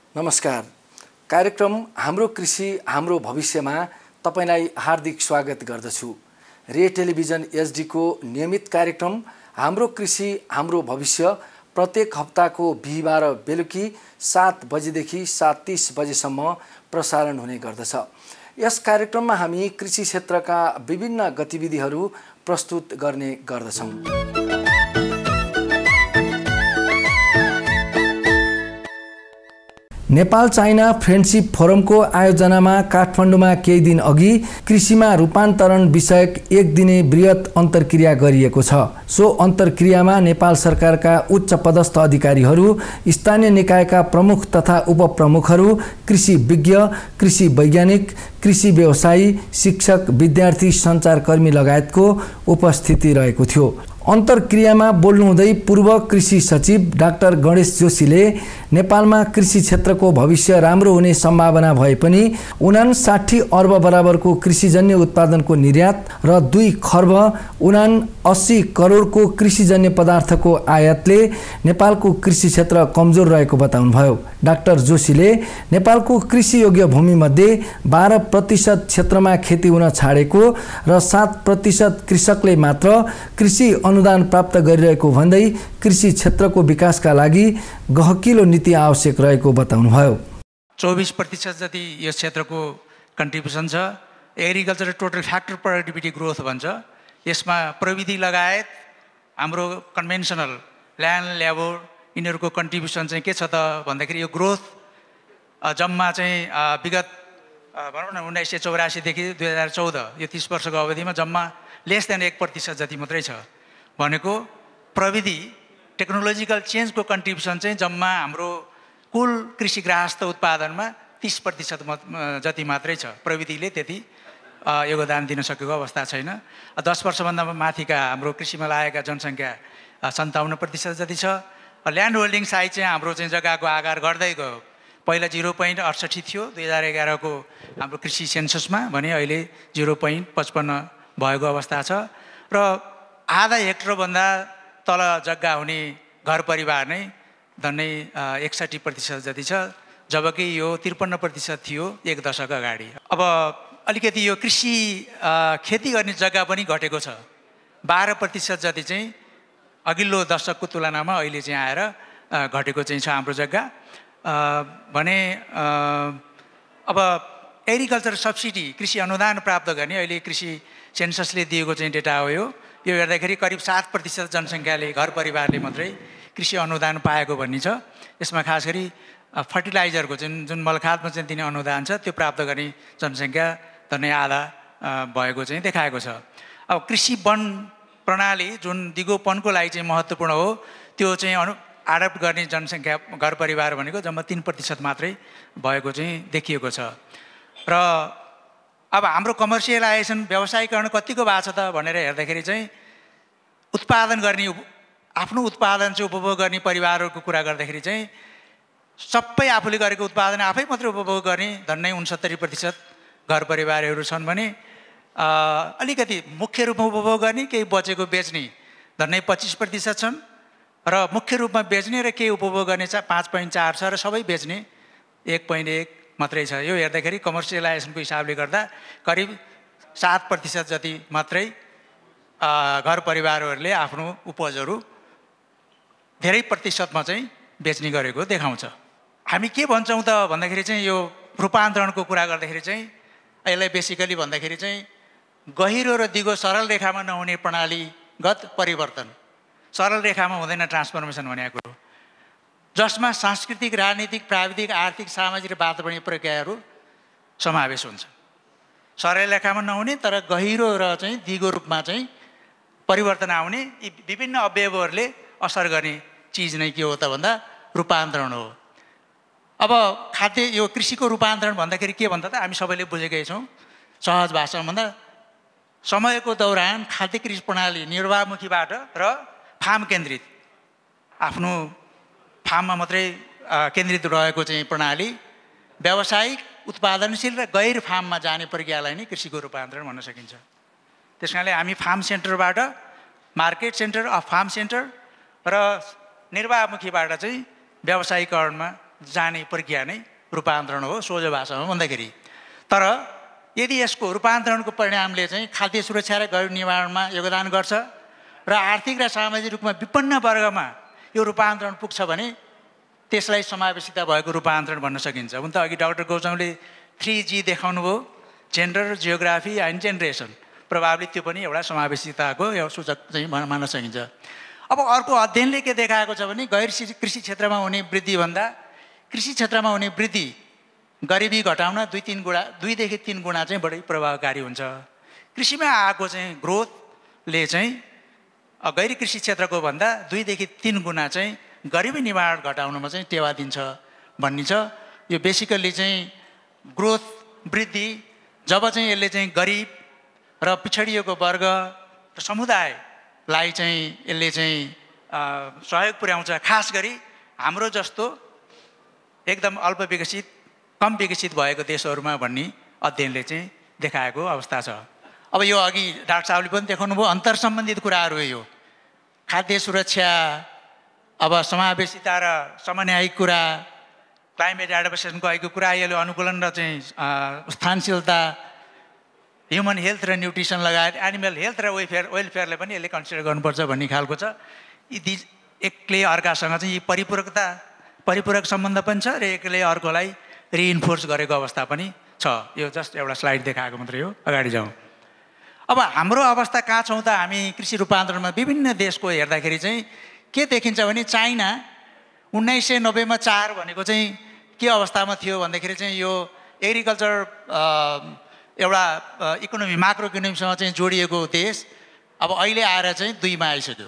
नमस्कार। कार्यक्रम हाम्रो कृषि हाम्रो भविष्यमा तपाईलाई हार्दिक स्वागत गर्दछु। रे टेलिभिजन एचडी को नियमित कार्यक्रम हाम्रो कृषि हाम्रो भविष्य प्रत्येक हप्ताको बिहीबार बेलुकी 7 बजेदेखि 7:30 बजेसम्म प्रसारण हुने गर्दछ। यस कार्यक्रममा हामी कृषि क्षेत्रका विभिन्न गतिविधिहरू प्रस्तुत गर्ने गर्दछौँ। नेपाल चाइना फ्रेन्डशिप फोरमको आयोजनामा काठमाडौँमा केही दिन अघि कृषिमा रूपान्तरण विषयक एक दिने बृहत अन्तर्क्रिया गरिएको छ। सो अन्तर्क्रियामा नेपाल सरकारका उच्च पदस्थ अधिकारीहरू, स्थानीय निकायका प्रमुख तथा उपप्रमुखहरू, कृषि विज्ञ, कृषि वैज्ञानिक, कृषि व्यवसायी, शिक्षक, विद्यार्थी, सञ्चारकर्मी लगायतको उपस्थिति रहेको थियो। अन्तर्क्रियामा बोल्नुहुँदै पूर्व कृषि सचिव डाक्टर गणेश जोशीले नेपालमा कृषि क्षेत्रको भविष्य राम्रो हुने सम्भावना भए पनि 59 अर्ब बराबरको कृषिजन्य उत्पादनको निर्यात र 2 खर्ब 79 करोडको कृषिजन्य पदार्थको आयातले नेपालको कृषि क्षेत्र कमजोर रहेको बताउनुभयो। डाक्टर जोशीले नेपालको कृषि योग्य भूमिमध्ये 12% क्षेत्रमा खेती हुन छाडेको र 7% कृषकले मात्र कृषि अनुदान प्राप्त गरिरहेको भन्दै कृषि क्षेत्रको विकासका लागि गहकिलो नीति आवश्यक रहेको बताउनुभयो। 24% जति यस क्षेत्रको कन्ट्रिब्युसन छ। Agriculture total factor productivity growth भन्छ। यसमा प्रविधि लगायत हाम्रो कन्भेन्सनल ल्यान्ड लेबर यिनीहरूको कन्ट्रिब्युसन चाहिँ के छ त भन्दाखेरि यो ग्रोथ जम्मा चाहिँ विगत भनौँ न 1984 देखि 2014 यो 30 वर्षको अवधिमा जम्मा लेस देन 1% जति मात्रै छ। भनेको प्रविधि टेक्नोलोजिकल चेन्जको कन्ट्रिब्युसन चाहिँ जम्मा हाम्रो कुल कृषि ग्राहस्थ उत्पादनमा 30% जति मात्रै छ। प्रविधिले त्यति योगदान दिन सकेको अवस्था छैन। 10 वर्षभन्दा माथिका हाम्रो कृषिमा लागेका जनसङ्ख्या 57% जति छ। ल्यान्ड होल्डिङ साइज चाहिँ हाम्रो चाहिँ जग्गाको आकार घट्दै गयो। पहिला 0.68 थियो 2011 को हाम्रो कृषि सेन्ससमा भने अहिले 0.55 भएको अवस्था छ। र आधा हेक्टरभन्दा तल जग्गा हुने घर परिवार नै झन्डै 61% जति छ, जबकि यो 53% थियो एक दशक अगाडि। अब अलिकति यो कृषि खेती गर्ने जग्गा पनि घटेको छ। 12% जति चाहिँ अघिल्लो दशकको तुलनामा अहिले चाहिँ आएर घटेको चाहिँ छ हाम्रो जग्गा। भने अब एग्रिकल्चर सब्सिडी कृषि अनुदान प्राप्त गर्ने अहिले कृषि सेन्ससले दिएको चाहिँ डेटा हो। यो हेर्दाखेरि करिब 7% जनसङ्ख्याले घर परिवारले मात्रै कृषि अनुदान पाएको भन्ने छ। यसमा खास गरी फर्टिलाइजरको जुन मलखादमा चाहिँ दिने अनुदान छ त्यो प्राप्त गर्ने जनसङ्ख्या झन्डै आधा भएको चाहिँ देखाएको छ। अब कृषि वन प्रणाली जुन दिगोपनको लागि चाहिँ महत्त्वपूर्ण हो त्यो चाहिँ आडप्ट गर्ने जनसङ्ख्या घर परिवार भनेको जम्मा 3% मात्रै भएको चाहिँ देखिएको छ। र अब हाम्रो कमर्सियलाइजेसन व्यवसायीकरण कतिको भएको छ त भनेर हेर्दाखेरि चाहिँ उत्पादन गर्ने आफ्नो उत्पादन चाहिँ उपभोग गर्ने परिवारहरूको कुरा गर्दाखेरि चाहिँ सबै आफूले गरेको उत्पादन आफै मात्रै उपभोग गर्ने झन्डै 69% घर परिवारहरू छन् भने अलिकति मुख्य रूपमा उपभोग गर्ने केही बचेको बेच्ने झन्डै 25% छन् र मुख्य रूपमा बेच्ने र केही उपभोग गर्ने 5.4 छ र सबै बेच्ने 1.1 मात्रै छ। यो हेर्दाखेरि कमर्सियलाइजेसनको हिसाबले गर्दा करिब 7% जति मात्रै घर परिवारहरूले आफ्नो उपजहरू धेरै प्रतिशतमा चाहिँ बेच्ने गरेको देखाउँछ। हामी के भन्छौँ त भन्दाखेरि चाहिँ यो रूपान्तरणको कुरा गर्दाखेरि चाहिँ यसलाई बेसिकली भन्दाखेरि चाहिँ गहिरो र दिगो सरल रेखामा नहुने प्रणालीगत परिवर्तन। सरल रेखामा हुँदैन ट्रान्सफर्मेसन भनेको कुरो, जसमा सांस्कृतिक, राजनीतिक, प्राविधिक, आर्थिक, सामाजिक र वातावरणीय प्रक्रियाहरू समावेश हुन्छ। सरल रेखामा नहुने तर गहिरो र चाहिँ दिगो रूपमा चाहिँ परिवर्तन आउने यी विभिन्न अवयवहरूले असर गर्ने चिज नै के हो त भन्दा रूपान्तरण हो। अब खाद्य यो कृषिको रूपान्तरण भन्दाखेरि के भन्दा त हामी सबैले बुझेकै छौँ सहज भाषामा भन्दा समयको दौरान खाद्य कृषि प्रणाली निर्वाहमुखीबाट र फार्म केन्द्रित आफ्नो फार्ममा मात्रै केन्द्रित रहेको चाहिँ प्रणाली व्यावसायिक उत्पादनशील र गैर फार्ममा जाने प्रक्रियालाई नै कृषिको रूपान्तरण भन्न सकिन्छ। त्यस कारणले हामी फार्म सेन्टरबाट market centre of farm centre र निर्वाहमुखीबाट चाहिँ व्यावसायिकरणमा जाने प्रक्रिया नै रूपान्तरण हो सोझो भाषामा भन्दाखेरि। तर यदि यसको रूपान्तरणको परिणामले चाहिँ खाद्य सुरक्षा र गरिब निर्माणमा योगदान गर्छ र आर्थिक र सामाजिक रूपमा विपन्न वर्गमा यो रूपान्तरण पुग्छ भने त्यसलाई समावेशिता भएको रूपान्तरण भन्न सकिन्छ। हुन त अघि डाक्टर गौतमले 3G देखाउनु भयो, जेन्डर, जियोग्राफी एन्ड जेनरेसन, प्रभावले त्यो पनि एउटा समावेशिताको एउटा सूचक चाहिँ मान्न सकिन्छ। अब अर्को अध्ययनले के देखाएको छ भने गैर कृषि क्षेत्रमा हुने वृद्धिभन्दा कृषि क्षेत्रमा हुने वृद्धि गरिबी घटाउन 2 देखि 3 गुणा चाहिँ बढी प्रभावकारी हुन्छ। कृषिमा आएको चाहिँ ग्रोथले चाहिँ गैर कृषि क्षेत्रको भन्दा 2 देखि 3 गुणा चाहिँ गरिबी निवारण घटाउनमा चाहिँ टेवा दिन्छ भनिन्छ। यो बेसिकल्ली चाहिँ ग्रोथ वृद्धि जब चाहिँ यसले चाहिँ गरिब र पिछडिएको वर्ग र समुदायलाई चाहिँ यसले चाहिँ सहयोग पुर्याउँछ, खास गरी हाम्रो जस्तो एकदम अल्प विकसित कम विकसित भएको देशहरूमा भन्ने अध्ययनले चाहिँ देखाएको अवस्था छ। अब यो अघि डाक्टर साहबले पनि देखाउनु भयो, अन्तर सम्बन्धित कुराहरू हो यो। खाद्य सुरक्षा, अब समावेशिता र समन्वयिक कुरा, क्लाइमेट एडप्टेसनको अहिलेको कुरा, यसले अनुकूलन र चाहिँ स्थानशीलता, ह्युमन हेल्थ र न्युट्रिसन लगायत एनिमल हेल्थ र वेलफेयरले पनि यसले कन्सिडर गर्नुपर्छ भन्ने खालको छ। यी एकले अर्कासँग चाहिँ यी परिपूरक सम्बन्ध पनि छ र एकले अर्कोलाई रिइन्फोर्स गरेको अवस्था पनि छ। यो जस्ट एउटा स्लाइड देखाएको मात्रै हो, अगाडि जाउँ। अब हाम्रो अवस्था कहाँ छौँ त हामी कृषि रूपान्तरणमा विभिन्न देशको हेर्दाखेरि चाहिँ के देखिन्छ भने चाइना 1990 मा 4 भनेको चाहिँ के अवस्थामा थियो भन्दाखेरि चाहिँ यो एग्रिकल्चर एउटा इकोनोमी माक्रो इकोनोमीसँग चाहिँ जोडिएको देश अब अहिले आएर चाहिँ 2 मा आइसक्यो।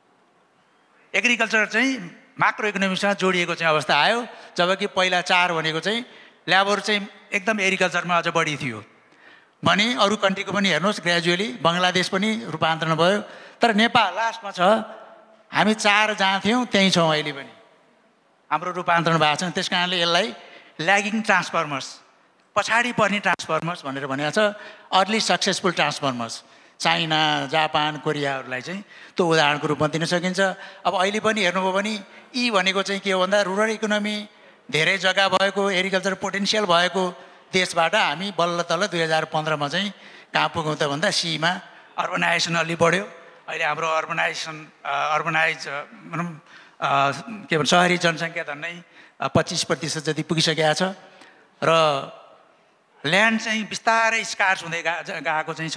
एग्रिकल्चर चाहिँ माक्रो इकोनोमीसँग जोडिएको चाहिँ अवस्था आयो, जबकि पहिला 4 भनेको चाहिँ ल्याबर चाहिँ एकदम एग्रिकल्चरमा अझ बढी थियो भने अरू कन्ट्रीको पनि हेर्नुहोस् ग्रेजुअली बङ्गलादेश पनि रूपान्तरण भयो। तर नेपाल लास्टमा छ, हामी 4 जहाँ थियौँ त्यहीँ छौँ अहिले पनि, हाम्रो रूपान्तरण भएको छ। त्यस कारणले यसलाई ल्यागिङ ट्रान्सफर्मर्स, पछाडि पर्ने ट्रान्सफर्मर्स भनेर भनेको छ, early successful transformers. China, Japan, कोरियाहरूलाई चाहिँ त्यो उदाहरणको रूपमा दिन सकिन्छ। अब अहिले पनि हेर्नुभयो भने यी भनेको चाहिँ के हो भन्दा रुरल इकोनोमी धेरै जग्गा भएको, एग्रिकल्चर पोटेन्सियल भएको देशबाट हामी बल्ल तल्ल 2015 मा चाहिँ कहाँ पुग्यौँ त भन्दा सीमा अर्बनाइजेसन अलि बढ्यो। अहिले हाम्रो अर्बनाइज भनौँ के भन्छ सहरी जनसङ्ख्या झन्डै 25% जति पुगिसकेको छ र ल्यान्ड चाहिँ बिस्तारै स्कार्स हुँदै गएको चाहिँ छ।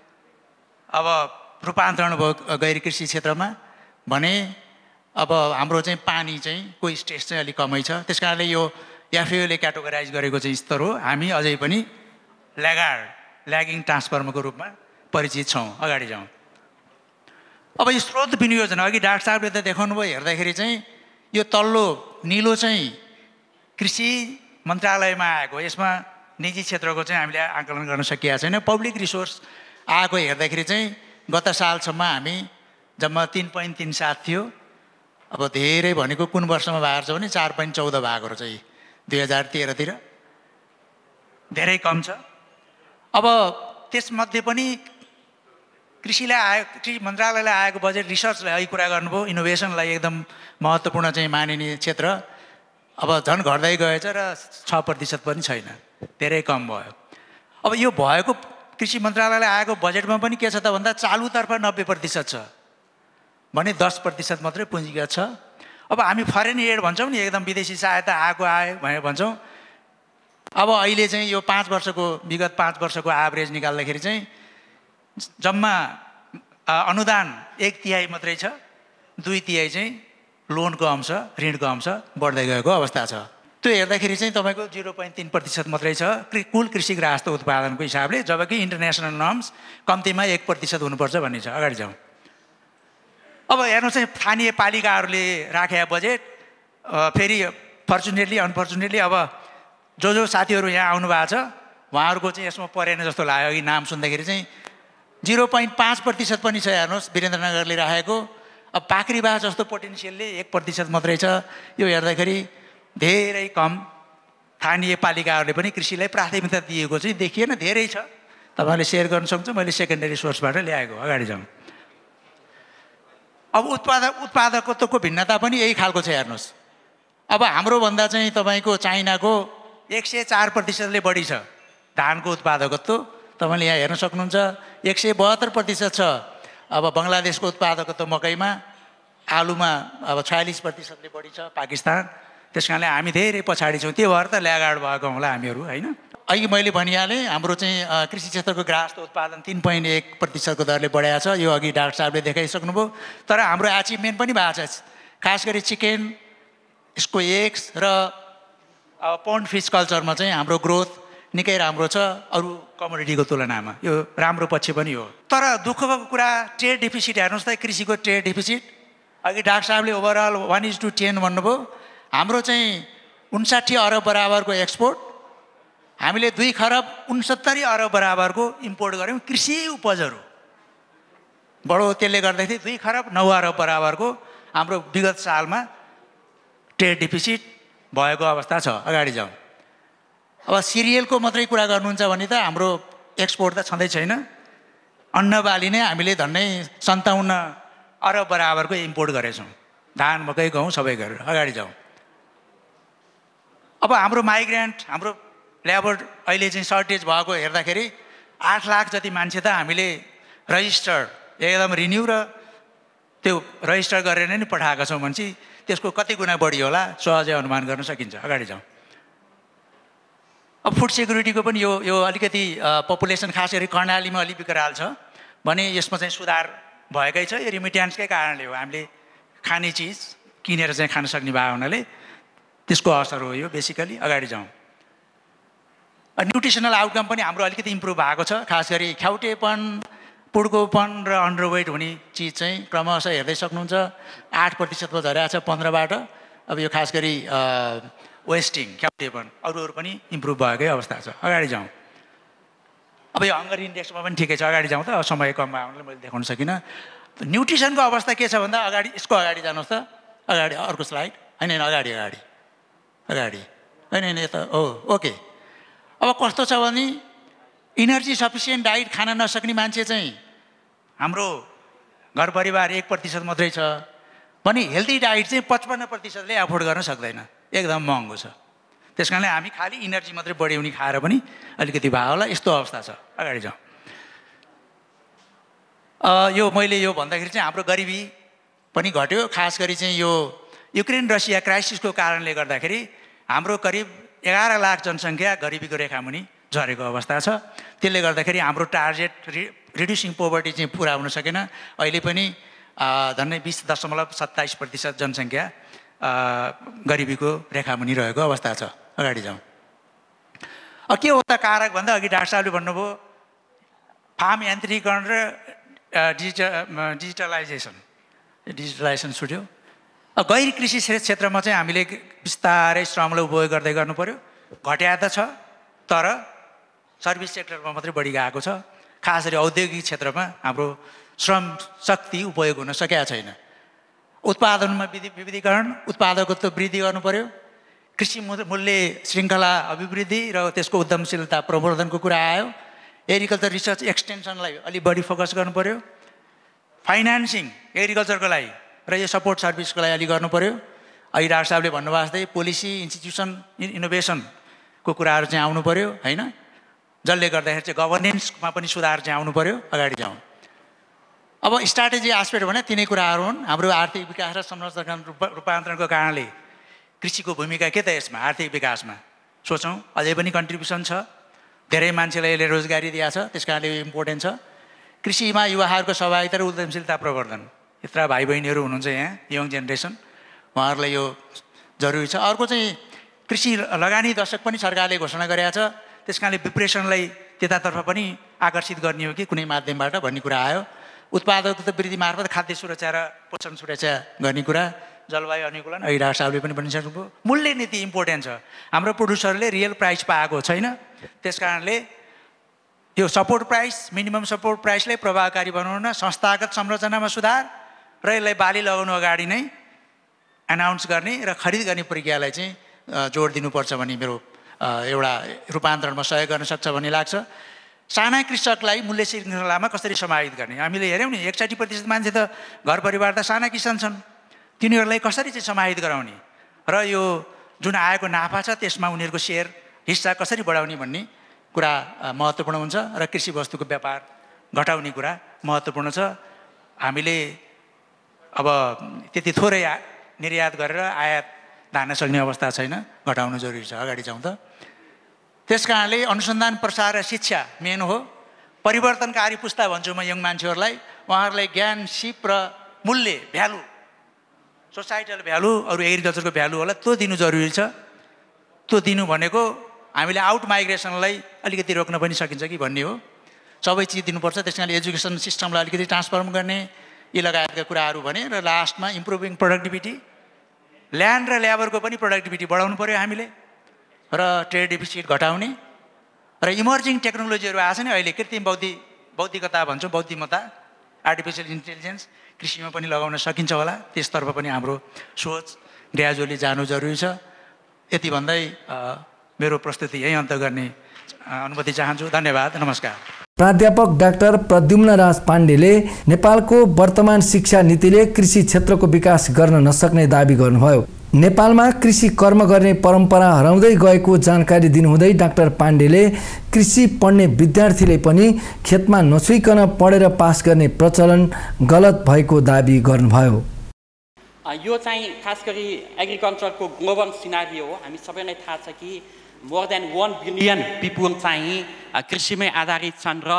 अब रूपान्तरण भयो गैर कृषि क्षेत्रमा भने अब हाम्रो चाहिँ पानी चाहिँ कोही स्टेज चाहिँ अलिक कमै छ। त्यस कारणले यो एफएओले क्याटेगोराइज गरेको चाहिँ स्तर हो, हामी अझै पनि ल्यागिङ ट्रान्सफर्मरको रूपमा परिचित छौँ। अगाडि जाउँ। अब यो स्रोत विनियोजन अघि डाक्टर साहबले त देखाउनु भयो, हेर्दाखेरि चाहिँ यो तल्लो निलो चाहिँ कृषि मन्त्रालयमा आएको, यसमा निजी क्षेत्रको चाहिँ हामीले आकलन गर्न सकिएको छैन। पब्लिक रिसोर्स आएको हेर्दाखेरि चाहिँ गत सालसम्म हामी जम्मा 3.37 थियो। अब धेरै भनेको कुन वर्षमा भएको छ भने 4.14 भएको चाहिँ 2013 तिर धेरै कम छ। अब त्यसमध्ये पनि कृषि मन्त्रालयलाई आएको बजेट रिसर्चलाई अघि कुरा गर्नुभयो, इनोभेसनलाई एकदम महत्त्वपूर्ण चाहिँ मानिने क्षेत्र अब झन् घट्दै गएछ र 6% पनि छैन, धेरै कम भयो। अब यो भएको कृषि मन्त्रालयलाई आएको बजेटमा पनि के छ त भन्दा चालुतर्फ 90% छ भने 10% मात्रै पुँजीगत छ। अब हामी फरेन एड भन्छौँ नि, एकदम विदेशी सहायता आयो भनेर भन्छौँ। अब अहिले चाहिँ यो विगत 5 वर्षको एभरेज निकाल्दाखेरि चाहिँ जम्मा अनुदान 1/3 मात्रै छ, 2/3 चाहिँ लोनको अंश, ऋणको अंश बढ्दै गएको अवस्था छ। त्यो हेर्दाखेरि चाहिँ तपाईँको 0.3% मात्रै छ कुल कृषि ग्राहस्थ उत्पादनको हिसाबले, जबकि इन्टरनेसनल नर्म्स कम्तीमा 1% हुनुपर्छ भन्ने छ। अगाडि जाउँ। अब हेर्नुहोस् चाहिँ स्थानीय पालिकाहरूले राखे बजेट फेरि फर्चुनेटली अनफर्चुनेटली अब जो साथीहरू यहाँ आउनु भएको छ उहाँहरूको चाहिँ यसमा परेन जस्तो लाग्यो। अघि नाम सुन्दाखेरि चाहिँ 0.5% पनि छ। हेर्नुहोस् वीरेन्द्रनगरले राखेको, अब पाखरीबास जस्तो पोटेन्सियलले 1% मात्रै छ। यो हेर्दाखेरि धेरै कम। स्थानीय पालिकाहरूले पनि कृषिलाई प्राथमिकता दिएको चाहिँ देखिएन, धेरै छ। तपाईँले सेयर गर्न सक्नुहुन्छ, मैले सेकेन्डरी सोर्सबाट ल्याएको। अगाडि जाउँ। अब उत्पादकत्वको भिन्नता पनि यही खालको छ। हेर्नुहोस् अब हाम्रोभन्दा चाहिँ तपाईँको चाइनाको 104%ले बढी छ धानको उत्पादकत्व। तपाईँले यहाँ हेर्न सक्नुहुन्छ 172% छ। अब बङ्गलादेशको उत्पादकत्व मकैमा, आलुमा अब 46%ले बढी छ पाकिस्तान। त्यस कारणले हामी धेरै पछाडि छौँ। त्यो भएर त ल्यागाड भएको होला हामीहरू, होइन? अघि मैले भनिहालेँ हाम्रो चाहिँ कृषि क्षेत्रको ग्राहस्थ उत्पादन 3.1% दरले बढाएको छ। यो अघि डाक्टर साहबले देखाइसक्नुभयो। तर हाम्रो एचिभमेन्ट पनि भएको छ। खास गरी चिकन, यसको एग्स र पोन्ड फिस कल्चरमा चाहिँ हाम्रो ग्रोथ निकै राम्रो छ अरू कमोडिटीको तुलनामा। यो राम्रो पक्ष पनि हो। तर दुःखको कुरा ट्रेड डेफिसिट हेर्नुहोस् त, कृषिको ट्रेड डेफिसिट। अघि डाक्टर साहबले ओभरअल 1:10 भन्नुभयो। हाम्रो चाहिँ 59 अरब बराबरको एक्सपोर्ट, हामीले 2 खरब 69 अरब बराबरको इम्पोर्ट गऱ्यौँ कृषि उपजहरू। बडो त्यसले गर्दाखेरि 2 खरब 9 अरब बराबरको हाम्रो विगत सालमा ट्रेड डेफिसिट भएको अवस्था छ। अगाडि जाउँ। अब सिरियलको मात्रै कुरा गर्नुहुन्छ भने त हाम्रो एक्सपोर्ट त छँदै छैन। अन्नबाली नै हामीले झन्डै 57 अरब बराबरको इम्पोर्ट गरेछौँ। धान, मकै, गहुँ सबै गरेर। अगाडि जाउँ। अब हाम्रो माइग्रेन्ट, हाम्रो लेबर अहिले चाहिँ सर्टेज भएको हेर्दाखेरि 8 लाख जति मान्छे त हामीले रजिस्टर्ड एकदम रिन्यू र त्यो रजिस्टर गरेर नै पठाएका छौँ भने चाहिँ त्यसको कति गुणा बढी होला सहजै अनुमान गर्न सकिन्छ। अगाडि जाउँ। अब फुड सेक्युरिटीको पनि यो अलिकति पपुलेसन खास गरी कर्णालीमा अलिक विकराल छ भने यसमा चाहिँ सुधार भएकै छ। यो रिमिट्यान्सकै कारणले हो। हामीले खाने चिज किनेर चाहिँ खान सक्ने भएको हुनाले त्यसको असर हो यो बेसिकली। अगाडि जाउँ। न्युट्रिसनल आउटकम पनि हाम्रो अलिकति इम्प्रुभ भएको छ। खास गरी ख्याउटेपन, पुड्कोपन र अन्डरवेट हुने चिज चाहिँ क्रमशः हेर्दै सक्नुहुन्छ 8%मा झरेको छ 15बाट। अब यो खास गरी वेस्टिङ, ख्याउटेपन, अरू पनि इम्प्रुभ भएकै अवस्था छ। अगाडि जाउँ। अब यो हङ्गर इन्डेक्समा पनि ठिकै छ। अगाडि जाउँ त, समय कम आउनुले मैले देखाउन सकिनँ। न्युट्रिसनको अवस्था के छ भन्दा अगाडि यसको अगाडि जानुहोस् त। अगाडि अर्को स्लाइड। होइन अगाडि होइन यता हो। ओके। अब कस्तो छ भने इनर्जी सफिसियन्ट डाइट खान नसक्ने मान्छे चाहिँ हाम्रो घर परिवार 1% मात्रै छ भने हेल्दी डाइट चाहिँ 55%ले एफोर्ड गर्न सक्दैन। एकदम महँगो छ। त्यस कारणले हामी खालि इनर्जी मात्रै बढाउने खाएर पनि अलिकति भयो होला, यस्तो अवस्था छ। अगाडि जाउँ। यो मैले यो भन्दाखेरि चाहिँ हाम्रो गरिबी पनि घट्यो। खास गरी चाहिँ यो युक्रेन रसिया क्राइसिसको कारणले गर्दाखेरि हाम्रो करिब 11 लाख जनसङ्ख्या गरिबीको रेखामुनि झरेको अवस्था छ। त्यसले गर्दाखेरि हाम्रो टार्गेट रिड्युसिङ पोभर्टी चाहिँ पुरा हुन सकेन। अहिले पनि झन्डै 20.27% जनसङ्ख्या गरिबीको रेखामुनि रहेको अवस्था छ। अगाडि जाउँ। के हो त कारक भन्दा अघि डाक्टर साहबले भन्नुभयो फार्म यान्त्रिकीकरण र डिजिटलाइजेसन छुट्यो। गैर कृषि क्षेत्रमा चाहिँ हामीले बिस्तारै श्रमलाई उपयोग गर्दै गर्नु पऱ्यो। घट्या त छ तर सर्भिस सेक्टरमा मात्रै बढी गएको छ। खास गरी औद्योगिक क्षेत्रमा हाम्रो श्रम शक्ति उपयोग हुन सकेका छैन। उत्पादनमा विविधीकरण, उत्पादकत्व वृद्धि गर्नु पऱ्यो। कृषि मूल्य श्रृङ्खला अभिवृद्धि र त्यसको उद्यमशीलता प्रवर्धनको कुरा आयो। एग्रिकल्चर रिसर्च एक्सटेन्सनलाई अलिक बढी फोकस गर्नु पऱ्यो। फाइनेन्सिङ एग्रिकल्चरको लागि र यो सपोर्ट सर्भिसको लागि अलिक गर्नु पऱ्यो। अहिले डाक्टर साहबले भन्नुभएको जस्तै पोलिसी, इन्स्टिट्युसन, इनोभेसनको कुराहरू चाहिँ आउनु पऱ्यो, होइन? जसले गर्दाखेरि चाहिँ गभर्नेन्समा पनि सुधार चाहिँ आउनु पऱ्यो। अगाडि जाउँ। अब स्ट्राटेजी एस्पेक्ट भने तिनै कुराहरू हुन्। हाम्रो आर्थिक विकास र संरचनात्मक रूपान्तरणको कारणले कृषिको भूमिका के त यसमा आर्थिक विकासमा सोचौँ। अझै पनि कन्ट्रिब्युसन छ। धेरै मान्छेलाई यसले रोजगारी दिएको छ। त्यस कारणले यो इम्पोर्टेन्ट छ। कृषिमा युवाहरूको सहभागिता र उद्यमशीलता प्रवर्धन। यत्र भाइ बहिनीहरू हुनुहुन्छ यहाँ, यङ जेनेरेसन, उहाँहरूलाई यो जरुरी छ। अर्को चाहिँ कृषि लगानी दशक पनि सरकारले घोषणा गरेको छ। त्यस कारणले विप्रेषणलाई त्यतातर्फ पनि आकर्षित गर्ने हो कि कुनै माध्यमबाट भन्ने कुरा आयो। उत्पादकता वृद्धि मार्फत खाद्य सुरक्षा र पोषण सुरक्षा गर्ने कुरा, जलवायु अनुकूलन अहिले डाक्टर साहबले पनि भनिसक्नुभयो। मूल्य नीति इम्पोर्टेन्ट छ। हाम्रो प्रोड्युसरले रियल प्राइस पाएको छैन। त्यस कारणले यो सपोर्ट प्राइस, मिनिमम सपोर्ट प्राइसलाई प्रभावकारी बनाउन, संस्थागत संरचनामा सुधार र यसलाई बाली लगाउनु अगाडि नै एनाउन्स गर्ने र खरिद गर्ने प्रक्रियालाई चाहिँ जोड दिनुपर्छ भन्ने मेरो एउटा रूपान्तरणमा सहयोग गर्न सक्छ भन्ने लाग्छ। साना कृषकलाई मूल्य श्रृङ्खलामा कसरी समाहित गर्ने? हामीले हेऱ्यौँ नि 61% मान्छे त घर परिवार त साना किसान छन्। तिनीहरूलाई कसरी चाहिँ समाहित गराउने? र यो जुन आएको नाफा छ त्यसमा उनीहरूको सेयर हिस्सा कसरी बढाउने भन्ने कुरा महत्त्वपूर्ण हुन्छ र कृषि वस्तुको व्यापार घटाउने कुरा महत्त्वपूर्ण छ। हामीले अब त्यति थोरै निर्यात गरेर आयात धान्न सक्ने अवस्था छैन, घटाउनु जरुरी छ। अगाडि जाउँ त। त्यस कारणले अनुसन्धान प्रसार र शिक्षा मेन हो। परिवर्तनकारी पुस्ता भन्छु म यङ मान्छेहरूलाई, उहाँहरूलाई ज्ञान, सिप र मूल्य, भ्यालु, सोसाइटल भ्यालु, अरू एग्रिकल्चरको भ्यालु होला, त्यो दिनु जरुरी छ। त्यो दिनु भनेको हामीले आउट माइग्रेसनलाई अलिकति रोक्न पनि सकिन्छ कि भन्ने हो। सबै चिज दिनुपर्छ। त्यस कारणले एजुकेसन सिस्टमलाई अलिकति ट्रान्सफर्म गर्ने, यी लगायतका कुराहरू भने। र लास्टमा इम्प्रुभिङ प्रोडक्टिभिटी, ल्यान्ड र लेबरको पनि प्रोडक्टिभिटी बढाउनु पर्यो हामीले, र ट्रेड डिफिसिट घटाउने, र इमर्जिङ टेक्नोलोजीहरू आएको छ नि अहिले, कृत्रिम बौद्धिकता भन्छौँ, बौद्धिमत्ता, आर्टिफिसियल इन्टेलिजेन्स कृषिमा पनि लगाउन सकिन्छ होला। त्यसतर्फ पनि हाम्रो सोच ग्रेजुअली जानु जरुरी छ। यति भन्दै मेरो प्रस्तुति यही अन्त गर्ने अनुमति चाहन्छु। धन्यवाद, नमस्कार। प्राध्यापक डाक्टर प्रद्युम्न राज पाण्डेले नेपालको वर्तमान शिक्षा नीतिले कृषि क्षेत्रको विकास गर्न नसक्ने दाबी गर्नुभयो। नेपालमा कृषि कर्म गर्ने परम्परा हराउँदै गएको जानकारी दिनुहुँदै डाक्टर पाण्डेले कृषि पढ्ने विद्यार्थीले पनि खेतमा नछुइकन पढेर पास गर्ने प्रचलन गलत भएको दाबी गर्नुभयो। यो चाहिँ खास गरी एग्रिकल्चरको ग्लोबल सिनारियो हो। हामी सबैलाई थाहा छ कि मोर देन 1 बिलियन पिपुल चाहिँ कृषिमै आधारित छन् र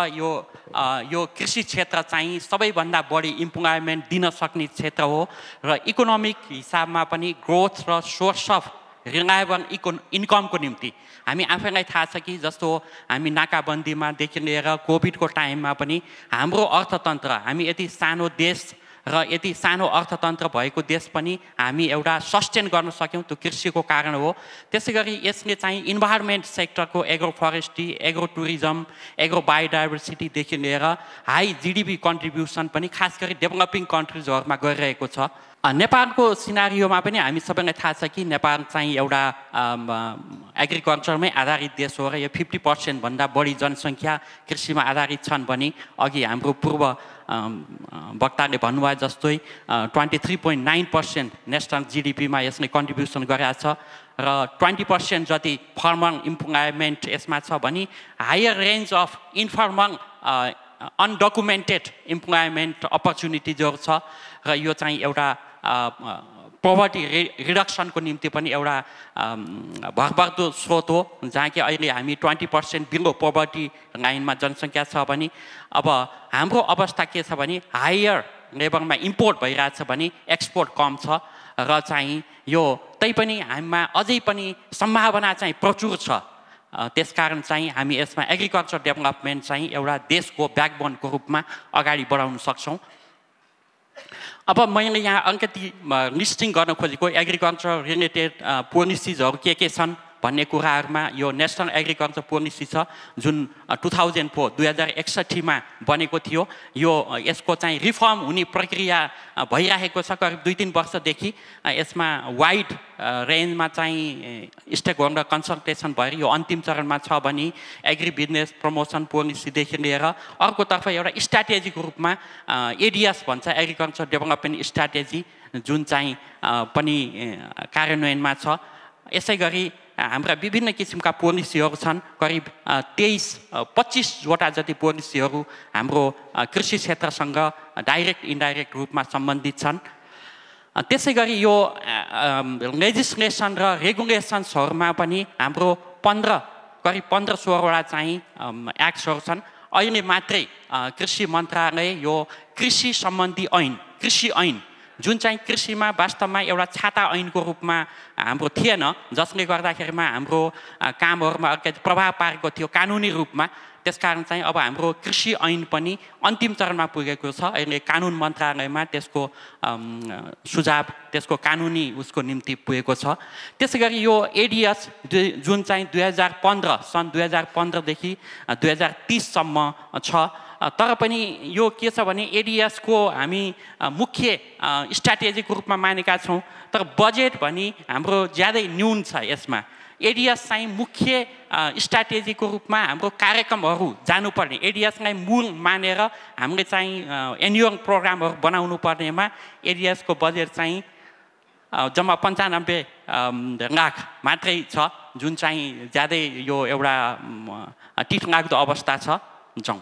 यो कृषि क्षेत्र चाहिँ सबैभन्दा बढी इम्प्लोइमेन्ट दिन सक्ने क्षेत्र हो र इकोनोमिक हिसाबमा पनि ग्रोथ र सोर्स अफ रिलायबल इन्कमको निम्ति हामी आफैलाई थाहा छ कि जस्तो हामी नाकाबन्दीमादेखि लिएर कोभिडको टाइममा पनि हाम्रो अर्थतन्त्र, हामी यति सानो देश र यति सानो अर्थतन्त्र भएको देश पनि हामी एउटा सस्टेन गर्न सक्यौँ, त्यो कृषिको कारण हो। त्यसै गरी यसले चाहिँ इन्भाइरोमेन्ट सेक्टरको agro forestry, agro tourism, agro बायोडाइभर्सिटीदेखि लिएर हाई जिडिपी कन्ट्रिब्युसन पनि खास गरी डेभलपिङ कन्ट्रिजहरूमा गरिरहेको छ। नेपालको सिनारियोमा पनि हामी सबैलाई थाहा छ कि नेपाल चाहिँ एउटा एग्रिकल्चरमै आधारित देश हो र यो 50% भन्दा बढी जनसङ्ख्या कृषिमा आधारित छन् भने अघि हाम्रो पूर्व वक्ताले भन्नुभयो जस्तै 23.9% नेसनल जिडिपीमा यसले कन्ट्रिब्युसन गरेको छ र 20% जति फर्मल इम्प्लोइमेन्ट यसमा छ भने higher range of informal undocumented employment अपर्च्युनिटिजहरू छ र यो चाहिँ एउटा पोभर्टी रिडक्सनको निम्ति पनि एउटा भरपर्दो स्रोत हो, जहाँ कि अहिले हामी 20% बिलो पोभर्टी लाइनमा जनसङ्ख्या छ भने अब हाम्रो अवस्था के छ भने हायर लेभलमा इम्पोर्ट भइरहेछ भने एक्सपोर्ट कम छ र चाहिँ यो तैपनि हामीमा अझै पनि सम्भावना चाहिँ प्रचुर छ। त्यसकारण चाहिँ हामी यसमा एग्रिकल्चर डेभलपमेन्ट चाहिँ एउटा देशको ब्याकबोनको रूपमा अगाडि बढाउन सक्छौँ। अब मैले यहाँ अलिकति लिस्टिङ गर्न खोजेको एग्रिकल्चर रिलेटेड पोलिसिजहरू के छन् भन्ने कुराहरूमा यो नेसनल एग्रिकल्चर पोलिसी छ जुन 2061 मा बनेको थियो। यो यसको चाहिँ रिफर्म हुने प्रक्रिया भइरहेको छ करिब 2-3 वर्षदेखि। यसमा वाइड रेन्जमा चाहिँ स्टेक होल्डर कन्सल्टेसन भएर यो अन्तिम चरणमा छ भने एग्री बिजनेस प्रमोसन पोलिसीदेखि लिएर अर्कोतर्फ एउटा स्ट्राटेजीको रूपमा एडिएस भन्छ, एग्रिकल्चर डेभलपमेन्ट स्ट्राटेजी, जुन चाहिँ पनि कार्यान्वयनमा छ। यसै गरी हाम्रा विभिन्न किसिमका पोलिसीहरू छन्, करिब 23-25 वटा जति पोलिसीहरू हाम्रो कृषि क्षेत्रसँग डाइरेक्ट इन्डाइरेक्ट रूपमा सम्बन्धित छन्। त्यसै गरी यो लेजिस्लेसन र रेगुलेसन्सहरूमा पनि हाम्रो करिब 15-16 वटा चाहिँ एक्ट्सहरू छन्। अहिले मात्रै कृषि मन्त्रालय यो कृषि सम्बन्धी ऐन, कृषि ऐन जुन चाहिँ कृषिमा वास्तवमा एउटा छाता ऐनको रूपमा हाम्रो थिएन, जसले गर्दाखेरिमा हाम्रो कामहरूमा अलिकति प्रभाव पारेको थियो कानुनी रूपमा। त्यसकारण चाहिँ अब हाम्रो कृषि ऐन पनि अन्तिम चरणमा पुगेको छ। अहिले कानुन मन्त्रालयमा त्यसको सुझाव, त्यसको कानुनी उसको निम्ति पुगेको छ। त्यसै गरी यो एडिएस जुन चाहिँ सन् 2015 देखि 2030 सम्म छ। तर पनि यो के छ भने एडिएसको हामी मुख्य स्ट्राटेजीको रूपमा मानेका छौँ, तर बजेट पनि हाम्रो ज्यादै न्यून छ यसमा। एडिएस चाहिँ मुख्य स्ट्राटेजीको रूपमा हाम्रो कार्यक्रमहरू जानुपर्ने, एडिएसलाई मूल मानेर हामीले चाहिँ एनुअल प्रोग्रामहरू बनाउनु पर्नेमा एडिएसको बजेट चाहिँ जम्मा 95 लाख मात्रै छ जुन चाहिँ ज्यादै यो एउटा टिठलाग्दो अवस्था छ जाउँ।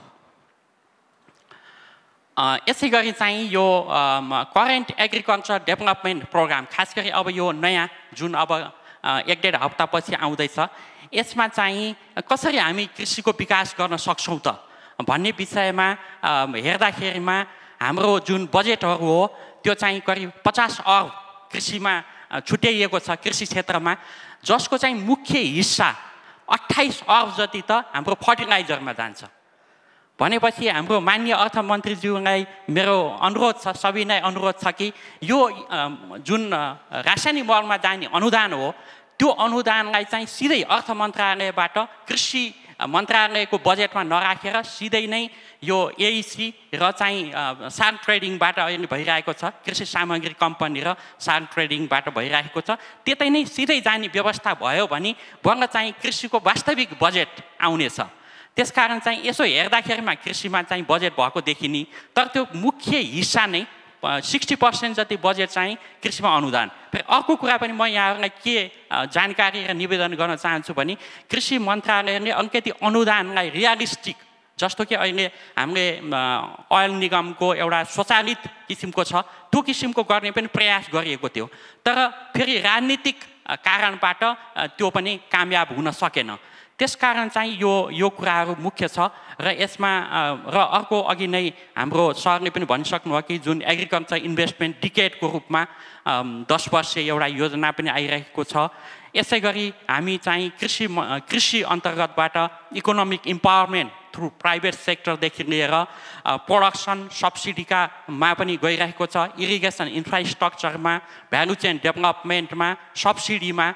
यसै गरी चाहिँ यो करेन्ट एग्रिकल्चर डेभलपमेन्ट प्रोग्राम खास गरी अब यो नयाँ जुन अब 1-1.5 हप्तापछि आउँदैछ यसमा चाहिँ कसरी हामी कृषिको विकास गर्न सक्छौँ त भन्ने विषयमा हेर्दाखेरिमा हाम्रो जुन बजेटहरू हो त्यो चाहिँ करिब 50 अर्ब कृषिमा छुट्याइएको छ कृषि क्षेत्रमा जसको चाहिँ मुख्य हिस्सा 28 अर्ब जति त हाम्रो फर्टिलाइजरमा जान्छ। भनेपछि हाम्रो माननीय अर्थमन्त्रीज्यूलाई मेरो अनुरोध छ सविनय अनुरोध छ कि यो जुन रासायनिक मलमा जाने अनुदान हो त्यो अनुदानलाई चाहिँ सिधै अर्थ मन्त्रालयबाट कृषि मन्त्रालयको बजेटमा नराखेर सिधै नै यो एइसी र चाहिँ साग ट्रेडिङबाट अहिले भइरहेको छ कृषि सामग्री कम्पनी र साग ट्रेडिङबाट भइरहेको छ त्यतै नै सिधै जाने व्यवस्था भयो भने बल्ल चाहिँ कृषिको वास्तविक बजेट आउनेछ। त्यसकारण चाहिँ यसो हेर्दाखेरिमा कृषिमा चाहिँ बजेट भएको देखिने तर त्यो मुख्य हिस्सा नै 60% जति बजेट चाहिँ कृषिमा अनुदान। फेरि अर्को कुरा पनि म यहाँहरूलाई के जानकारी र निवेदन गर्न चाहन्छु भने कृषि मन्त्रालयले अलिकति अनुदानलाई रियलिस्टिक जस्तो कि अहिले हामीले ओइल निगमको एउटा स्वचालित किसिमको छ त्यो किसिमको गर्ने पनि प्रयास गरिएको थियो तर फेरि राजनीतिक कारणबाट त्यो पनि कामयाब हुन सकेन। त्यसकारण चाहिँ यो कुराहरू मुख्य छ र यसमा र अर्को अघि नै हाम्रो सरले पनि भनिसक्नुभयो कि जुन एग्रिकल्चर इन्भेस्टमेन्ट डिकेडको रूपमा 10 वर्षीय एउटा योजना पनि आइरहेको छ। यसै गरी हामी चाहिँ कृषि अन्तर्गतबाट इकोनोमिक इम्पावरमेन्ट थ्रु प्राइभेट सेक्टरदेखि लिएर प्रोडक्सन सब्सिडीमा पनि गइरहेको छ इरिगेसन इन्फ्रास्ट्रक्चरमा भ्यालु चेन डेभलपमेन्टमा सब्सिडीमा।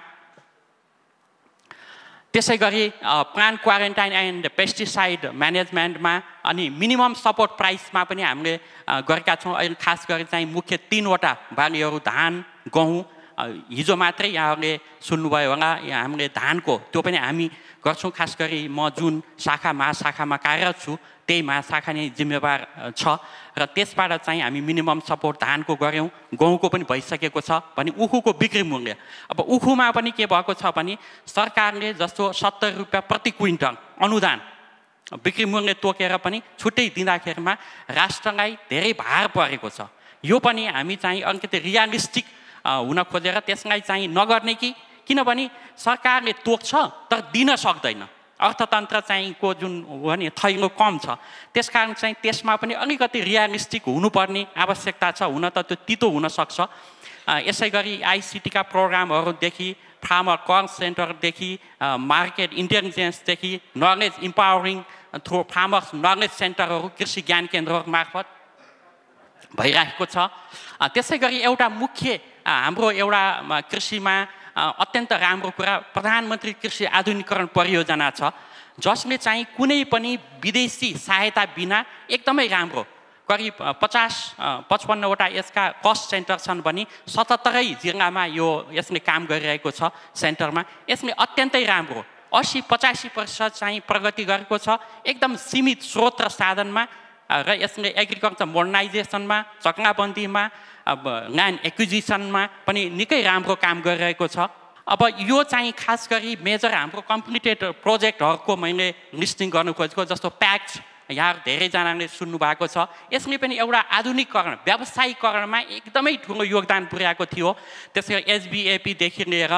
त्यसै गरी प्लान्ट क्वारेन्टाइन एन्ड पेस्टिसाइड म्यानेजमेन्टमा अनि मिनिमम सपोर्ट प्राइसमा पनि हामीले गरेका छौँ। अहिले खास गरी चाहिँ मुख्य 3वटा बालीहरू धान गहुँ हिजो मात्रै यहाँहरूले सुन्नुभयो होला हामीले धानको त्यो पनि हामी गर्छौँ। खास गरी म जुन शाखा महाशाखामा कार्यरत छु त्यही महाशाखा नै जिम्मेवार छ र त्यसबाट चाहिँ हामी मिनिमम सपोर्ट धानको गऱ्यौँ गहुँको पनि भइसकेको छ भने उखुको बिक्री मूल्य अब उखुमा पनि के भएको छ भने सरकारले जस्तो 70 रुपियाँ प्रति क्विन्टल अनुदान बिक्री मूल्य तोकेर पनि छुट्टै दिँदाखेरिमा राष्ट्रलाई धेरै भार परेको छ। यो पनि हामी चाहिँ अलिकति रियलिस्टिक हुन खोजेर त्यसलाई चाहिँ नगर्ने कि किनभने सरकारले तोक्छ तर दिन सक्दैन अर्थतन्त्र चाहिँ को जुन हो नि थैलो कम छ त्यसकारण चाहिँ त्यसमा पनि अलिकति रियलिस्टिक हुनुपर्ने आवश्यकता छ। हुन त त्यो तितो हुन सक्छ। यसै गरी आइसिटीका प्रोग्रामहरूदेखि फार्मर कल सेन्टरदेखि मार्केट इन्टेलिजेन्सदेखि knowledge empowering through farmers knowledge सेन्टरहरू कृषि ज्ञान केन्द्रहरू मार्फत भइरहेको छ। त्यसै गरी एउटा मुख्य हाम्रो एउटा कृषिमा अत्यन्त राम्रो कुरा प्रधानमन्त्री कृषि आधुनिकीकरण परियोजना छ जसले चाहिँ कुनै पनि विदेशी सहायता बिना एकदमै राम्रो करिब 50-55वटा यसका कस्ट सेन्टर छन् भने 77 जिल्लामा यसले काम गरिरहेको छ सेन्टरमा। यसले अत्यन्तै राम्रो 80-85% चाहिँ प्रगति गरेको छ एकदम सीमित स्रोत र साधनमा र यसले एग्रिकल्चर मोडर्नाइजेसनमा चक्लाबन्दीमा अब ल्यान्ड एक्विजिसनमा पनि निकै राम्रो काम गरिरहेको छ। अब यो चाहिँ खास गरी मेजर हाम्रो कम्प्लिटेड प्रोजेक्टहरूको मैले लिस्टिङ गर्नु खोजेको जस्तो प्याक्स यहाँ धेरैजनाले सुन्नु भएको छ यसले पनि एउटा आधुनिकीकरण व्यावसायिकरणमा एकदमै ठुलो योगदान पुर्याएको थियो। त्यसै गरी एसबिएपीदेखि लिएर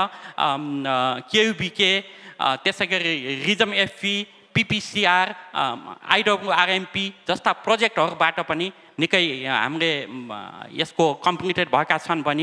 केयुबिके त्यसै गरी रिजम एफपी पिपिसिआर आइडब्लुआरएमपी जस्ता प्रोजेक्टहरूबाट पनि निकै हामीले यसको कम्प्लिटेड भएका छन् भने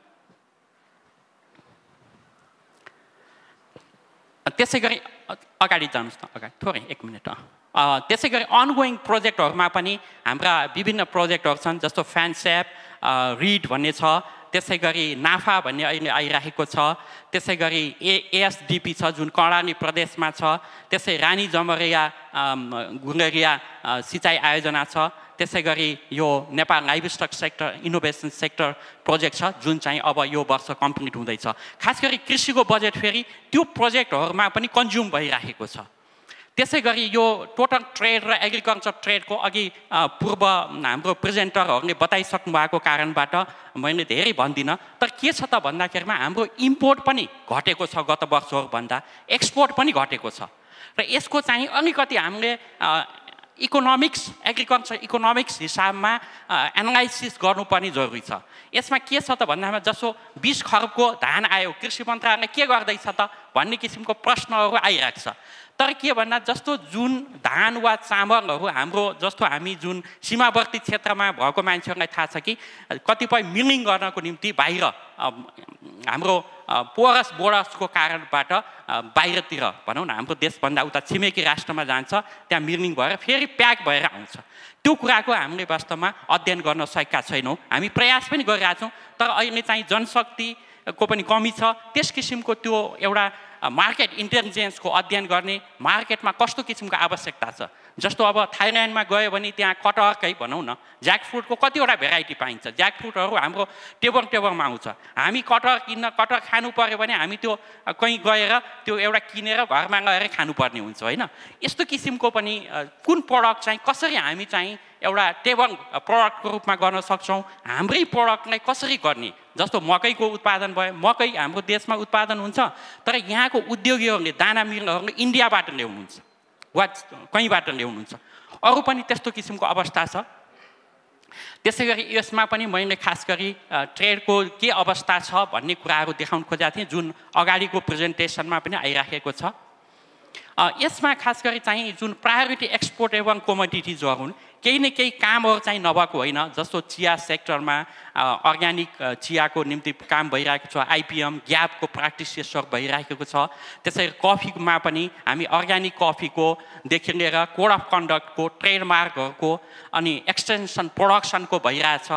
त्यसै गरी अगाडि जानुहोस् न अगाडि थोरै 1 मिनट। त्यसै गरी अनगोइङ प्रोजेक्टहरूमा पनि हाम्रा विभिन्न प्रोजेक्टहरू छन् जस्तो फ्यानसेप रिड भन्ने छ त्यसै गरी नाफा भन्ने अहिले आइरहेको छ त्यसै गरी एएसडिपी छ जुन कर्णाली प्रदेशमा छ त्यसै रानी जमरिया गुलेरिया सिँचाइ आयोजना छ त्यसै गरी यो Nepal livestock sector innovation sector project छ जुन चाहिँ अब यो वर्ष कम्प्लिट हुँदैछ। खास गरी कृषिको बजेट फेरि त्यो प्रोजेक्टहरूमा पनि कन्ज्युम भइरहेको छ त्यसै गरी यो टोटल ट्रेड र एग्रिकल्चर ट्रेडको अघि पूर्व हाम्रो प्रेजेन्टरहरूले बताइसक्नु भएको कारणबाट मैले धेरै भन्दिनँ, तर के छ त भन्दाखेरिमा हाम्रो इम्पोर्ट पनि घटेको छ गत वर्षहरूभन्दा, एक्सपोर्ट पनि घटेको छ र यसको चाहिँ अलिकति हामीले इकोनोमिक्स एग्रिकल्चर इकोनोमिक्स हिसाबमा एनालाइसिस गर्नुपर्ने जरुरी छ। यसमा के छ त भन्दामा जसो 20 खरबको धान आयो, कृषि मन्त्रालयले के गर्दैछ त भन्ने किसिमको प्रश्नहरू आइरहेको छ। तर के भन्दा जस्तो जुन धान वा चामलहरू हाम्रो जस्तो हामी जुन सीमावर्ती क्षेत्रमा भएको मान्छेहरूलाई थाहा छ कि कतिपय मिलिङ गर्नको निम्ति बाहिर हाम्रो पोरस बोर्डर्सको कारणबाट बाहिरतिर भनौँ न हाम्रो देशभन्दा उता छिमेकी राष्ट्रमा जान्छ, त्यहाँ मिलिङ भएर फेरि प्याक भएर आउँछ। त्यो कुराको हामीले वास्तवमा अध्ययन गर्न सकेका छैनौँ। हामी प्रयास पनि गरिरहेका छौँ, तर अहिले चाहिँ जनशक्तिको पनि कमी छ। त्यस किसिमको त्यो एउटा मार्केट इन्टेलिजेन्सको अध्ययन गर्ने, मार्केटमा कस्तो किसिमको आवश्यकता छ। जस्तो अब थाइल्यान्डमा गयो भने त्यहाँ कटहरकै भनौँ न ज्याकफ्रुटको कतिवटा भेराइटी पाइन्छ। ज्याकफ्रुटहरू हाम्रो टेबलमा आउँछ। हामी कटहर खानु पर्यो भने हामी त्यो कहीँ गएर त्यो एउटा किनेर घरमा गएर खानुपर्ने हुन्छ होइन। यस्तो किसिमको पनि कुन प्रडक्ट चाहिँ कसरी हामी चाहिँ एउटा टेबल प्रडक्टको रूपमा गर्न सक्छौँ, हाम्रै प्रडक्टलाई कसरी गर्ने। जस्तो मकैको उत्पादन भयो, मकै हाम्रो देशमा उत्पादन हुन्छ, तर यहाँको उद्योगीहरूले दाना मिलहरूले इन्डियाबाट ल्याउनुहुन्छ वा कहीँबाट ल्याउनुहुन्छ। अरू पनि त्यस्तो किसिमको अवस्था छ। त्यसै गरी यसमा पनि मैले खास गरी ट्रेडको के अवस्था छ भन्ने कुराहरू देखाउन खोजेको थिएँ, जुन अगाडिको प्रेजेन्टेसनमा पनि आइराखेको छ। यसमा खास गरी चाहिँ जुन प्रायोरिटी एक्सपोर्टेबल कमोडिटिजहरू हुन्, केही न केही कामहरू चाहिँ नभएको होइन। जस्तो चिया सेक्टरमा अर्ग्यानिक चियाको निम्ति काम भइरहेको छ, आइपिएम ग्यापको प्र्याक्टिसेसहरू भइरहेको छ। त्यसै कफीमा पनि हामी अर्ग्यानिक कफीकोदेखि लिएर कोड अफ कन्डक्टको, ट्रेडमार्कहरूको अनि एक्सटेन्सन प्रोडक्सनको भइरहेछ।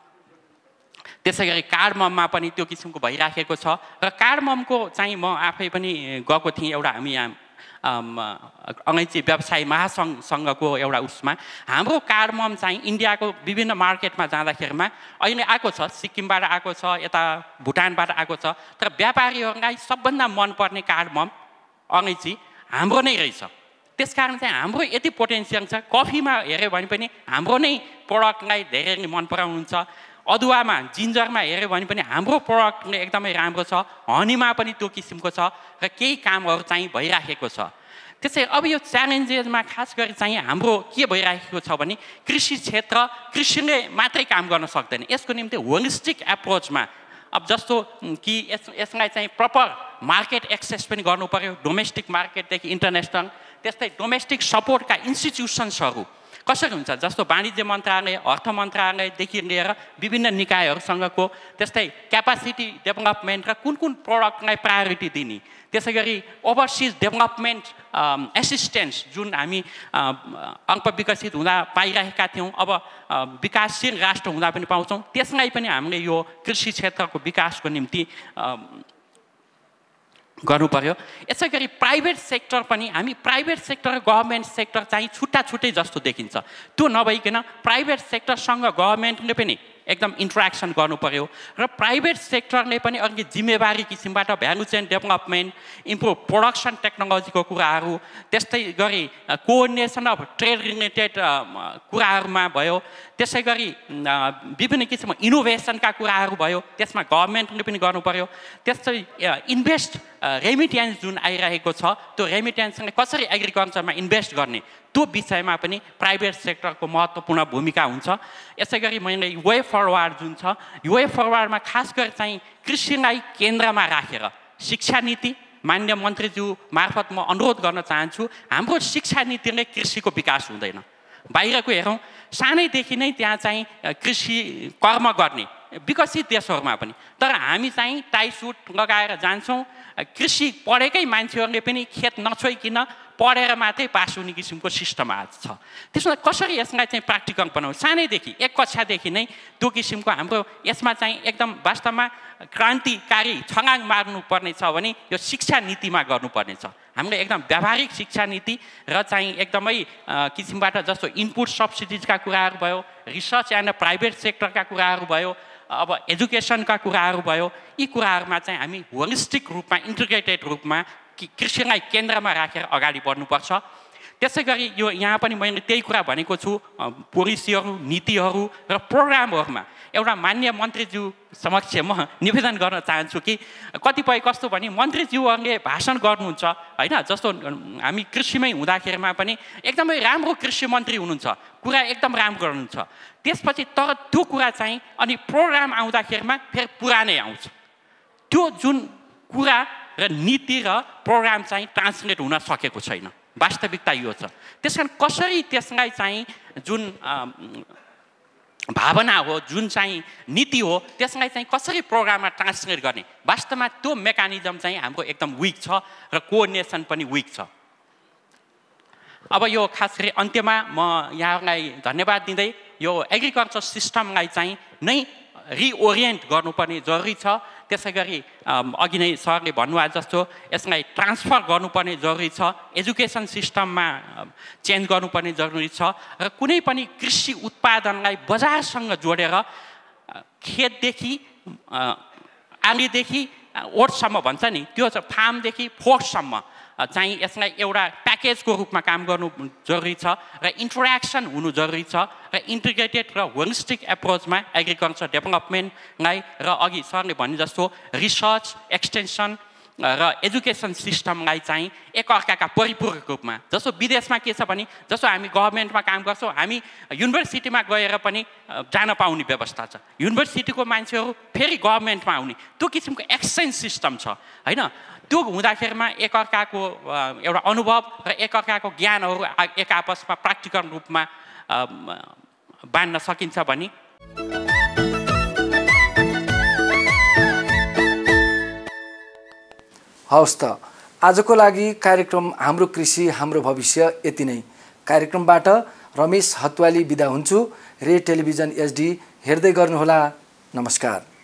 त्यसै गरी कार्डमममा पनि त्यो किसिमको भइराखेको छ। र कार्डममको चाहिँ म आफै पनि गएको थिएँ एउटा हामी यहाँ अङ्ग्रेजी व्यवसाय महासङ्घको एउटा उसमा। हाम्रो कार्डमम चाहिँ इन्डियाको विभिन्न मार्केटमा जाँदाखेरिमा अहिले आएको छ, सिक्किमबाट आएको छ, यता भुटानबाट आएको छ, तर व्यापारीहरूलाई सबभन्दा मनपर्ने कार्डमम अङ्ग्रेजी हाम्रो नै रहेछ। त्यसकारण चाहिँ हाम्रो यति पोटेन्सियल छ। कफीमा हेऱ्यो भने पनि हाम्रो नै प्रडक्टलाई धेरै नै मन पराउनुहुन्छ। अदुवामा जिन्जरमा हेऱ्यो भने पनि हाम्रो प्रडक्टले एकदमै राम्रो छ। हनीमा पनि त्यो किसिमको छ र केही कामहरू चाहिँ भइराखेको छ। त्यसै अब यो च्यालेन्जेसमा खास गरी चाहिँ हाम्रो के भइराखेको छ भने कृषि क्षेत्र कृषिले मात्रै काम गर्न सक्दैन। यसको निम्ति होलिस्टिक एप्रोचमा अब जस्तो कि यसलाई चाहिँ प्रपर मार्केट एक्सेस पनि गर्नु पर्यो, डोमेस्टिक मार्केटदेखि इन्टरनेसनल। त्यस्तै डोमेस्टिक सपोर्टका इन्स्टिट्युसन्सहरू कसरी हुन्छ, जस्तो वाणिज्य मन्त्रालय, अर्थ मन्त्रालयदेखि लिएर विभिन्न निकायहरूसँगको, त्यस्तै क्यापासिटी डेभलपमेन्ट र कुन कुन प्रडक्टलाई प्रायोरिटी दिने। त्यसै गरी ओभरसिज डेभलपमेन्ट एसिस्टेन्स जुन हामी अल्पविकसित हुँदा पाइरहेका थियौँ, अब विकासशील राष्ट्र हुँदा पनि पाउँछौँ। त्यसलाई पनि हामीले यो कृषि क्षेत्रको विकासको निम्ति गर्नु पर्यो। यसै गरी प्राइभेट सेक्टर पनि हामी प्राइभेट सेक्टर र गभर्मेन्ट सेक्टर चाहिँ छुट्टा छुट्टै जस्तो देखिन्छ। त्यो नभइकन प्राइभेट सेक्टरसँग गभर्मेन्टले पनि एकदम इन्ट्रेक्सन गर्नु पर्यो र प्राइभेट सेक्टरले पनि अघि जिम्मेवारी किसिमबाट value chain development, improve production टेक्नोलोजीको कुराहरू, त्यस्तै गरी कोअर्डिनेसन अफ ट्रेड रिलेटेड कुराहरूमा भयो। त्यसै गरी विभिन्न किसिमको इनोभेसनका कुराहरू भयो, त्यसमा गभर्मेन्टले पनि गर्नु पर्यो। त्यस्तै इन्भेस्ट रेमिट्यान्स जुन आइरहेको छ, त्यो रेमिट्यान्सले कसरी एग्रिकल्चरमा इन्भेस्ट गर्ने, त्यो विषयमा पनि प्राइभेट सेक्टरको महत्त्वपूर्ण भूमिका हुन्छ। यसै गरी मैले वे फरवार्ड जुन छ, वे फरवार्डमा खास गरी चाहिँ कृषिलाई केन्द्रमा राखेर शिक्षा नीति, माननीय मन्त्रीज्यू मार्फत म अनुरोध गर्न चाहन्छु, हाम्रो शिक्षा नीतिले कृषिको विकास हुँदैन। बाहिरको हेरौँ, सानैदेखि नै त्यहाँ चाहिँ कृषि कर्म गर्ने विकसित देशहरूमा पनि, तर हामी चाहिँ टाई सुट लगाएर जान्छौँ। कृषि पढेकै मान्छेहरूले पनि खेत नछोइकन पढेर मात्रै पास हुने किसिमको सिस्टम आज छ। त्यसमा कसरी यसलाई चाहिँ प्र्याक्टिकल बनाउँ, सानैदेखि 1 कक्षादेखि नै त्यो किसिमको हाम्रो यसमा चाहिँ एकदम वास्तवमा क्रान्तिकारी छलाङ मार्नुपर्ने छ भने यो शिक्षा नीतिमा गर्नुपर्ने छ। हामीले एकदम व्यावहारिक शिक्षा नीति र चाहिँ एकदमै किसिमबाट जस्तो इनपुट सब्सिडिजका कुराहरू भयो, रिसर्च एन्ड प्राइभेट सेक्टरका कुराहरू भयो, अब एजुकेसनका कुराहरू भयो, यी कुराहरूमा चाहिँ हामी होलिस्टिक रूपमा इन्टिग्रेटेड रूपमा कृषिलाई केन्द्रमा राखेर अगाडि बढ्नुपर्छ। त्यसै गरी यो यहाँ पनि मैले त्यही कुरा भनेको छु, पोलिसीहरू, नीतिहरू र प्रोग्रामहरूमा एउटा मान्य मन्त्रीज्यू समक्ष म निवेदन गर्न चाहन्छु कि कतिपय कस्तो भने मन्त्रीज्यूहरूले भाषण गर्नुहुन्छ होइन, जस्तो हामी कृषिमै हुँदाखेरिमा पनि एकदमै राम्रो कृषि मन्त्री हुनुहुन्छ, कुरा एकदम राम्रो गर्नुहुन्छ, त्यसपछि तर त्यो कुरा चाहिँ अनि प्रोग्राम आउँदाखेरिमा फेरि पुरानै आउँछ। त्यो जुन कुरा र नीति र प्रोग्राम चाहिँ ट्रान्सलेट हुन सकेको छैन, वास्तविकता यो छ। त्यस कारण कसरी त्यसलाई चाहिँ जुन भावना हो, जुन चाहिँ नीति हो, त्यसलाई चाहिँ कसरी प्रोग्राममा ट्रान्सलेट गर्ने, वास्तवमा त्यो मेकानिजम चाहिँ हाम्रो एकदम विक छ र कोअर्डिनेसन पनि विक छ। अब यो खास गरी अन्त्यमा म यहाँलाई धन्यवाद दिँदै यो एग्रिकल्चर सिस्टमलाई चाहिँ नै रिओरिएन्ट गर्नुपर्ने जरुरी छ। त्यसै गरी अघि नै सरले भन्नुभयो जस्तो यसलाई ट्रान्सफर गर्नुपर्ने जरुरी छ, एजुकेसन सिस्टममा चेन्ज गर्नुपर्ने जरुरी छ र कुनै पनि कृषि उत्पादनलाई बजारसँग जोडेर खेतदेखि आलीदेखि ओठसम्म भन्छ नि, त्यो चाहिँ फार्मदेखि फोर्टसम्म चाहिँ यसलाई एउटा प्याकेजको रूपमा काम गर्नु जरुरी छ र इन्टरेक्सन हुनु जरुरी छ र इन्टिग्रेटेड र होलिस्टिक एप्रोचमा एग्रिकल्चर डेभलपमेन्टलाई र अघि सरले भने जस्तो रिसर्च, एक्सटेन्सन र एजुकेसन सिस्टमलाई चाहिँ एकअर्काका परिपूरक रूपमा, जस्तो विदेशमा के छ भने जस्तो हामी गभर्मेन्टमा काम गर्छौँ, हामी युनिभर्सिटीमा गएर पनि जान पाउने व्यवस्था छ, युनिभर्सिटीको मान्छेहरू फेरि गभर्मेन्टमा आउने, त्यो किसिमको एक्सचेन्ज सिस्टम छ होइन। त्यो हुँदाखेरिमा एकअर्काको एउटा अनुभव र एकअर्काको ज्ञानहरू एक आपसमा प्र्याक्टिकल रूपमा बाँड्न सकिन्छ भने हवस् त। आजको लागि कार्यक्रम हाम्रो कृषि हाम्रो भविष्य यति नै। कार्यक्रमबाट रमेश हतवाली बिदा हुन्छु। रे टेलिभिजन एचडी हेर्दै गर्नुहोला। नमस्कार।